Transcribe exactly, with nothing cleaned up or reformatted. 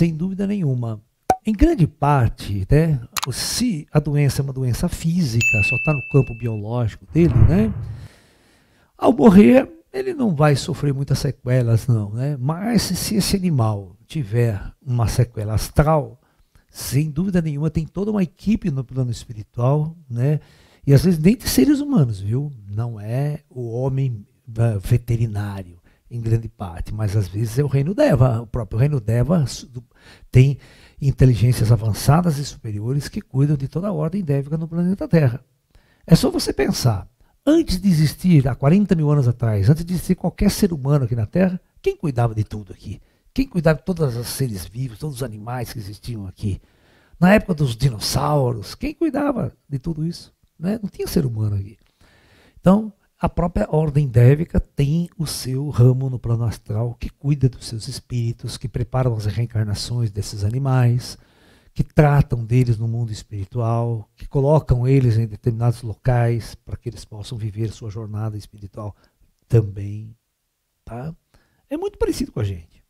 sem dúvida nenhuma. Em grande parte, né, se a doença é uma doença física, só está no campo biológico dele, né, ao morrer ele não vai sofrer muitas sequelas, não, né? Mas se esse animal tiver uma sequela astral, sem dúvida nenhuma tem toda uma equipe no plano espiritual, né? E às vezes nem de seres humanos, viu? Não é o homem veterinário, em grande parte, mas às vezes é o reino Deva. O próprio reino Deva tem inteligências avançadas e superiores que cuidam de toda a ordem dévica no planeta Terra. É só você pensar, antes de existir, há quarenta mil anos atrás, antes de existir qualquer ser humano aqui na Terra, quem cuidava de tudo aqui? Quem cuidava de todos os seres vivos, todos os animais que existiam aqui? Na época dos dinossauros, quem cuidava de tudo isso? Né? Não tinha ser humano aqui. Então, a própria ordem dévica tem o seu ramo no plano astral que cuida dos seus espíritos, que preparam as reencarnações desses animais, que tratam deles no mundo espiritual, que colocam eles em determinados locais para que eles possam viver sua jornada espiritual também. Tá? É muito parecido com a gente.